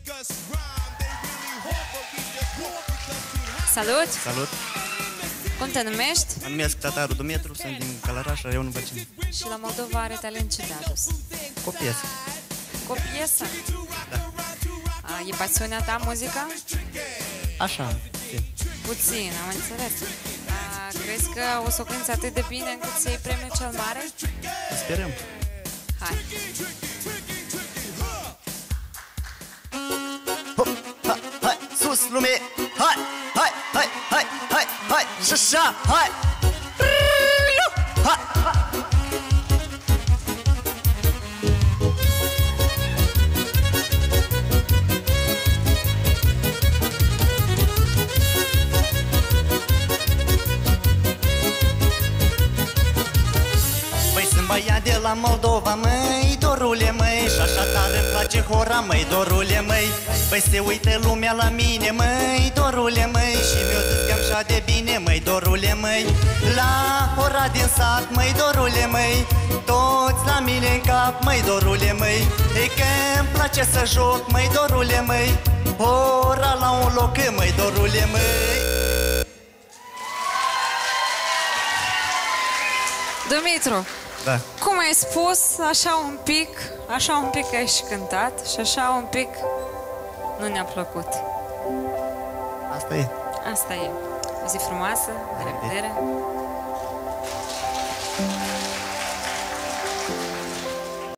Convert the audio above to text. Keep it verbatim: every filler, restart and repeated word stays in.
Salut! Salut! Cum te numești? Mă numesc Tataru Dumitru, sunt din Călăraș, raionul Băceni. Și la Moldova are talent ce de adus? Cu o piesă. Cu o piesă? Da. A, e pasiunea ta muzica? Așa, puțin. Puțin, am înțeles. A, crezi că o să o cânti atât de bine încât să iei premiul cel mare? Sperăm. Hai! Hop, ha, hai, sus lume! Hai, hai, hai, hai, hai, hai, și așa, hai! Hai! Băiat de la Moldova, măi, dorule, măi, și așa tare îmi place hora, măi, dorule, măi. Păi se uită lumea la mine, măi, dorule, măi, și mi-o zis că-am așa de bine, măi, dorule, măi. La hora din sat, măi, dorule, măi, toți la mine în cap, măi, dorule, măi. E că-mi place să joc, măi, dorule, măi, hora la un loc, măi, dorule, măi. Dumitru! Da. Cum ai spus, așa un pic, așa un pic ai și cântat și așa un pic nu ne-a plăcut. Asta e. Asta e. O zi frumoasă, de revedere.